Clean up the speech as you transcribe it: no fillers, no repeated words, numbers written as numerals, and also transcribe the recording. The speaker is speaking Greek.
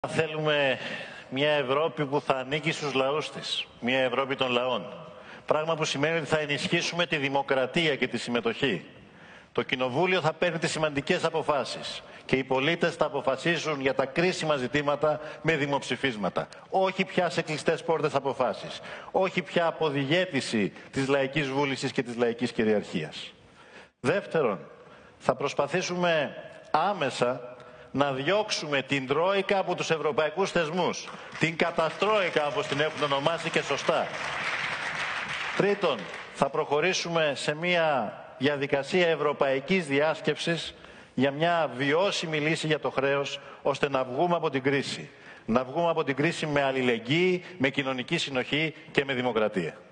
Θέλουμε μια Ευρώπη που θα ανήκει στους λαούς της, μια Ευρώπη των λαών. Πράγμα που σημαίνει ότι θα ενισχύσουμε τη δημοκρατία και τη συμμετοχή. Το Κοινοβούλιο θα παίρνει τις σημαντικές αποφάσεις και οι πολίτες θα αποφασίσουν για τα κρίσιμα ζητήματα με δημοψηφίσματα. Όχι πια σε κλειστές πόρτες αποφάσεις. Όχι πια αποδιαίτηση της λαϊκής βούλησης και της λαϊκής κυριαρχίας. Δεύτερον, θα προσπαθήσουμε άμεσα να διώξουμε την Τρόικα από τους ευρωπαϊκούς θεσμούς. Την καταστρόικα, όπως την έχουν ονομάσει και σωστά. Τρίτον, θα προχωρήσουμε σε μια διαδικασία ευρωπαϊκής διάσκεψης για μια βιώσιμη λύση για το χρέος, ώστε να βγούμε από την κρίση. Να βγούμε από την κρίση με αλληλεγγύη, με κοινωνική συνοχή και με δημοκρατία.